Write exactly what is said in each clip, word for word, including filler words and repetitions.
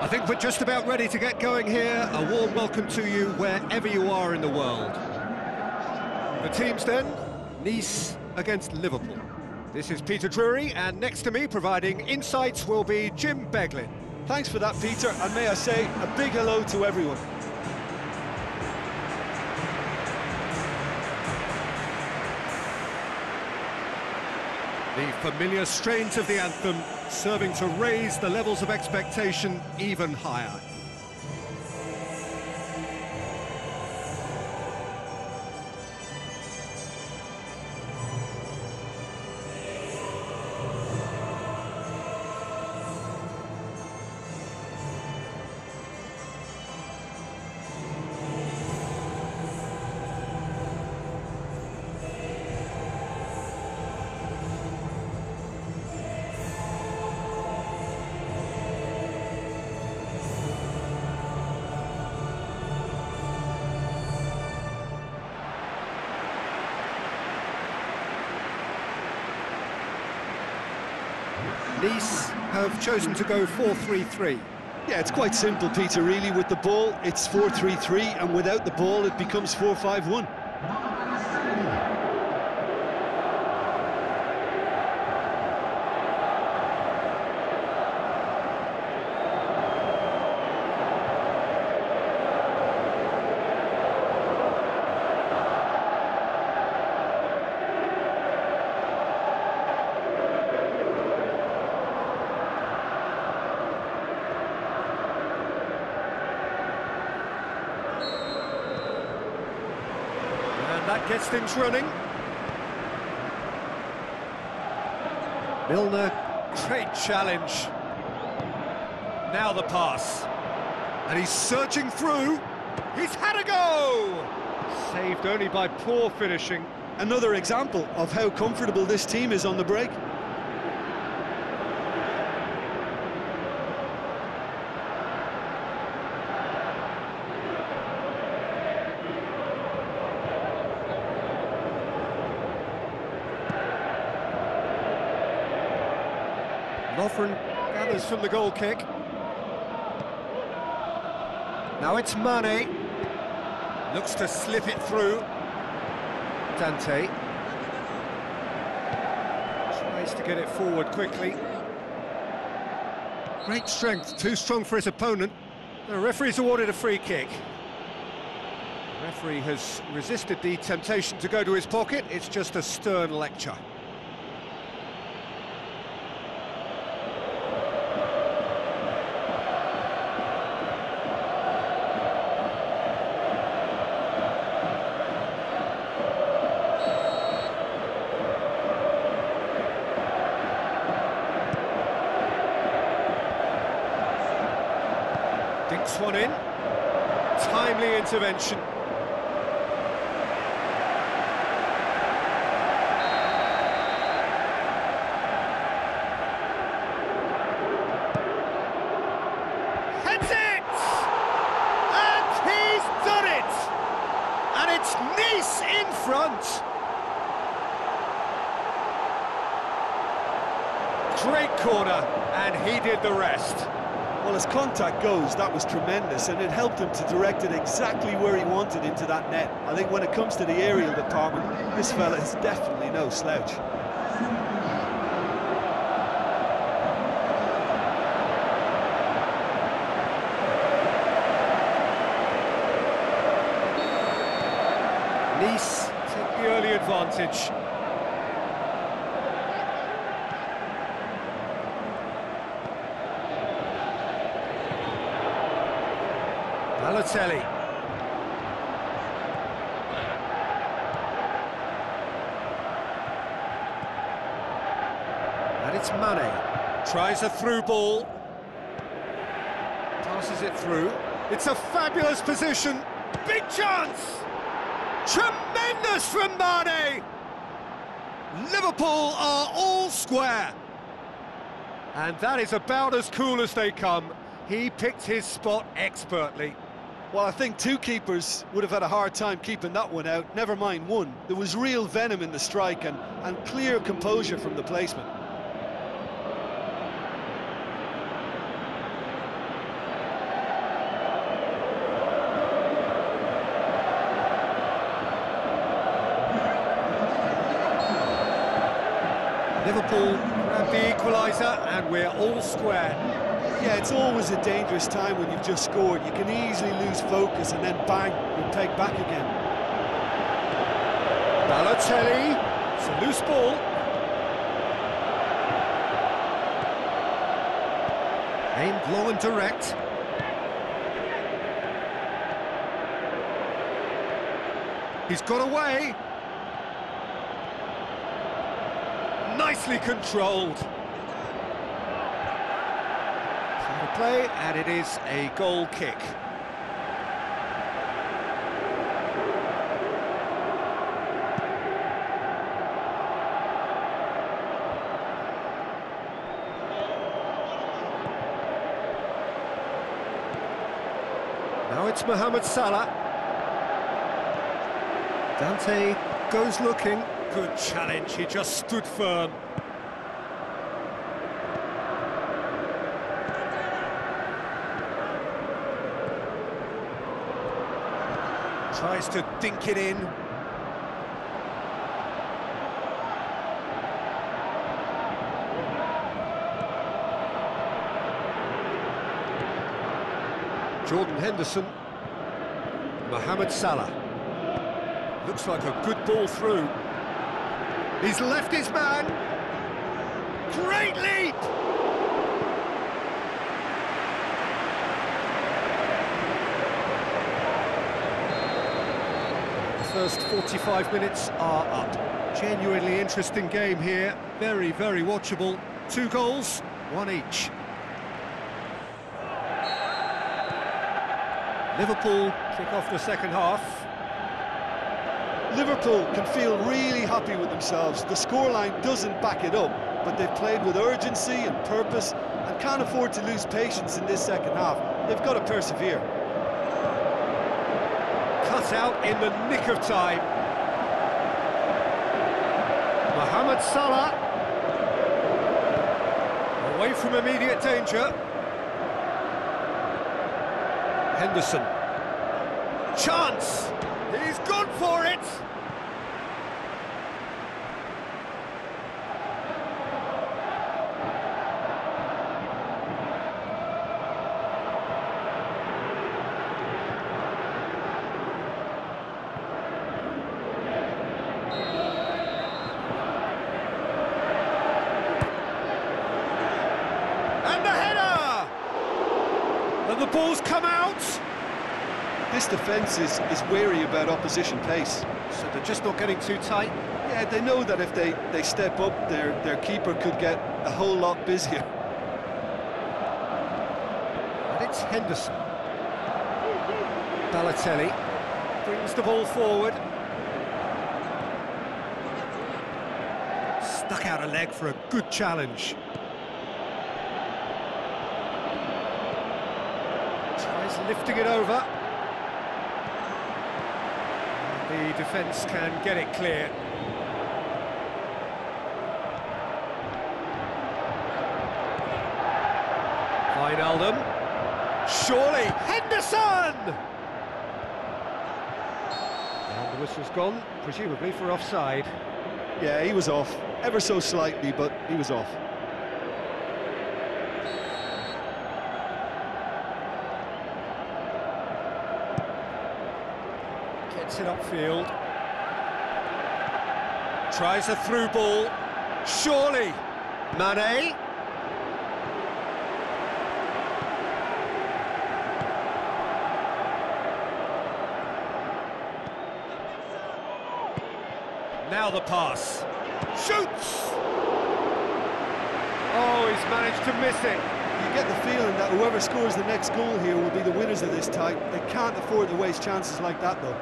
I think we're just about ready to get going here. A warm welcome to you wherever you are in the world. The teams then, Nice against Liverpool. This is Peter Drury, and next to me providing insights will be Jim Beglin. Thanks for that, Peter, and may I say a big hello to everyone. The familiar strains of the anthem serving to raise the levels of expectation even higher. Nice have chosen to go four three three. Yeah, it's quite simple, Peter, really. With the ball, it's four three three, and without the ball, it becomes four five one. That gets things running. Milner, great challenge. Now the pass. And he's surging through. He's had a go! Saved only by poor finishing. Another example of how comfortable this team is on the break. Lovren gathers from the goal kick. Now it's Mane. Looks to slip it through. Dante. Tries to get it forward quickly. Great strength, too strong for his opponent. The referee's awarded a free kick. The referee has resisted the temptation to go to his pocket. It's just a stern lecture. Dinks one in. Timely intervention. Heads it! And he's done it! And it's Nice in front. Great corner, and he did the rest. Well, as contact goes, that was tremendous, and it helped him to direct it exactly where he wanted into that net. I think when it comes to the aerial department, this fella is definitely no slouch. Nice take the early advantage. Balotelli. And it's Mane. Tries a through ball. Passes it through. It's a fabulous position. Big chance! Tremendous from Mane! Liverpool are all square. And that is about as cool as they come. He picked his spot expertly. Well, I think two keepers would have had a hard time keeping that one out, never mind one. There was real venom in the strike and, and clear composure from the placement. Liverpool grab the equaliser and we're all square. Yeah, it's always a dangerous time when you've just scored. You can easily lose focus and then bang, you're taken back again. Balotelli, it's a loose ball. Aimed long and direct. He's got away. Nicely controlled. Clear play, and it is a goal kick. Now it's Mohamed Salah. Dante goes looking. Good challenge, he just stood firm. Tries to dink it in. Jordan Henderson. Mohamed Salah. Looks like a good ball through. He's left his man. Great leap! The first forty-five minutes are up. Genuinely interesting game here. Very, very watchable. Two goals, one each. Liverpool kick off the second half. Liverpool can feel really happy with themselves. The scoreline doesn't back it up, but they've played with urgency and purpose and can't afford to lose patience in this second half. They've got to persevere. Cut out in the nick of time. Mohamed Salah. Away from immediate danger. Henderson. Chance! He's gone for it! And the header! And the ball's come out! This defence is, is wary about opposition pace. So they're just not getting too tight? Yeah, they know that if they, they step up, their, their keeper could get a whole lot busier. And it's Henderson. Balotelli brings the ball forward. Stuck out a leg for a good challenge. Tries lifting it over. The defence can get it clear. Wijnaldum. Surely, Henderson! And the whistle's gone, presumably for offside. Yeah, he was off, ever so slightly, but he was off. Gets it upfield. Tries a through ball. Surely. Mane. Now the pass. Shoots! Oh, he's managed to miss it. You get the feeling that whoever scores the next goal here will be the winners of this tie. They can't afford to waste chances like that, though.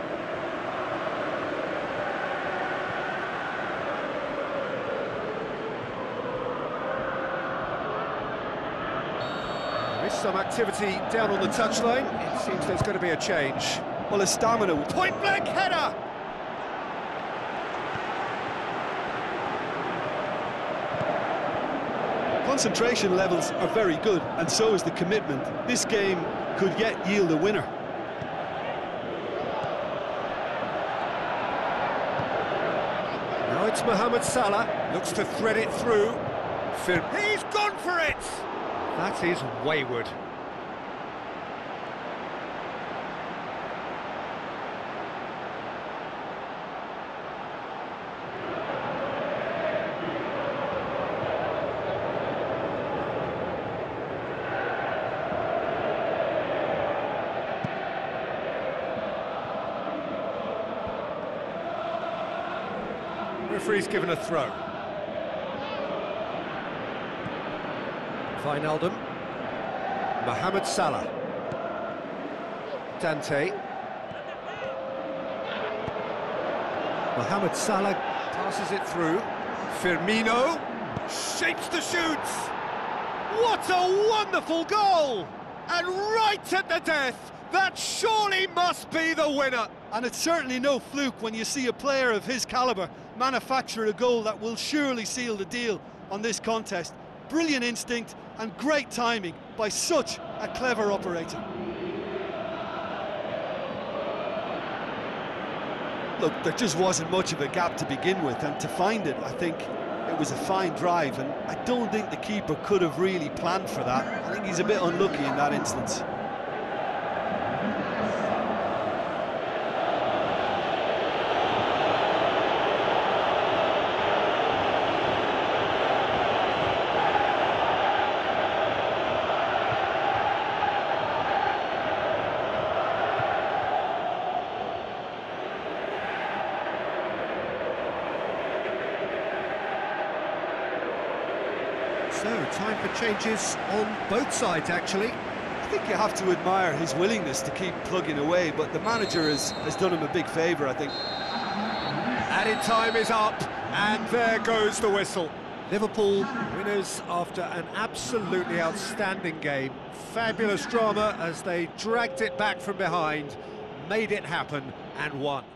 There is some activity down on the touchline. It seems there's going to be a change. Well, his stamina... Point-blank header! Concentration levels are very good, and so is the commitment. This game could yet yield a winner. It's Mohamed Salah, looks to thread it through. Fir He's gone for it! That is wayward. Referee's given a throw. Wijnaldum. Mohamed Salah. Dante. Mohamed Salah passes it through. Firmino shapes the shoots. What a wonderful goal! And right at the death. That surely must be the winner. And it's certainly no fluke when you see a player of his calibre manufacture a goal that will surely seal the deal on this contest. Brilliant instinct and great timing by such a clever operator. Look, there just wasn't much of a gap to begin with, and to find it, I think it was a fine drive, and I don't think the keeper could have really planned for that. I think he's a bit unlucky in that instance. So, time for changes on both sides, actually. I think you have to admire his willingness to keep plugging away, but the manager has, has done him a big favour, I think. Added time is up, and there goes the whistle. Liverpool winners after an absolutely outstanding game. Fabulous drama as they dragged it back from behind, made it happen, and won.